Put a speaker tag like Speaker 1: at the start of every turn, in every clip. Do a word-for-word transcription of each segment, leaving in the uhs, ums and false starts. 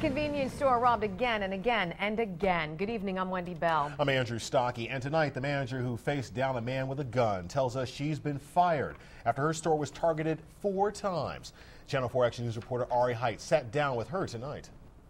Speaker 1: convenience store robbed again and again and again. Good evening, I'm Wendy Bell.
Speaker 2: I'm Andrew Stockey, and tonight the manager who faced down a man with a gun tells us she's been fired after her store was targeted four times. Channel four Action News reporter Ari Height sat down with her tonight.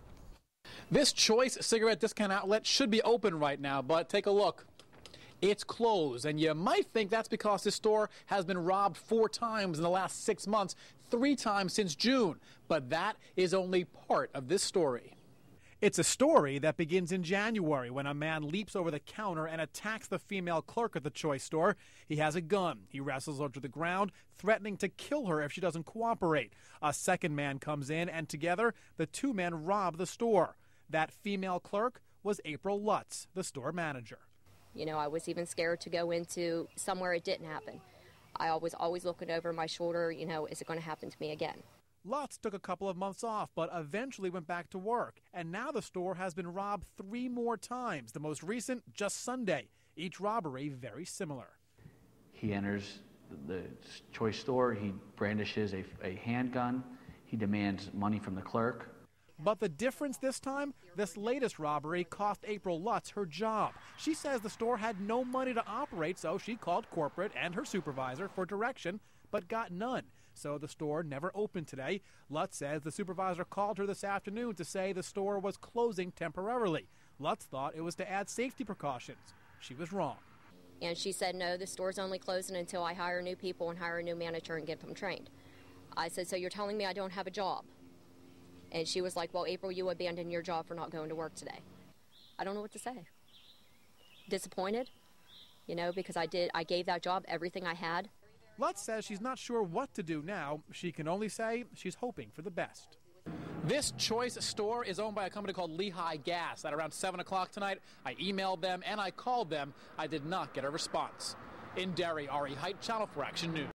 Speaker 3: This Choice cigarette discount outlet should be open right now, but take a look. It's closed, and you might think that's because this store has been robbed four times in the last six months, three times since June. But that is only part of this story. It's a story that begins in January when a man leaps over the counter and attacks the female clerk at the Choice store. He has a gun. He wrestles her to the ground, threatening to kill her if she doesn't cooperate. A second man comes in, and together the two men rob the store. That female clerk was April Lutz, the store manager.
Speaker 4: You know, I was even scared to go into somewhere it didn't happen. I was always looking over my shoulder, you know, is it going to happen to me again?
Speaker 3: Lutz took a couple of months off, but eventually went back to work. And now the store has been robbed three more times, the most recent just Sunday. Each robbery very similar.
Speaker 5: He enters the Choice store, he brandishes a, a handgun, he demands money from the clerk.
Speaker 3: But the difference this time, this latest robbery cost April Lutz her job. She says the store had no money to operate, so she called corporate and her supervisor for direction, but got none. So the store never opened today. Lutz says the supervisor called her this afternoon to say the store was closing temporarily. Lutz thought it was to add safety precautions. She was wrong.
Speaker 4: And she said, no, the store's only closing until I hire new people and hire a new manager and get them trained. I said, so you're telling me I don't have a job? And she was like, well, April, you abandoned your job for not going to work today. I don't know what to say. Disappointed, you know, because I did, I gave that job everything I had.
Speaker 3: Lutz says she's not sure what to do now. She can only say she's hoping for the best. This Choice store is owned by a company called Lehigh Gas. At around seven o'clock tonight, I emailed them and I called them. I did not get a response. In Derry, Ari Height, Channel four Action News.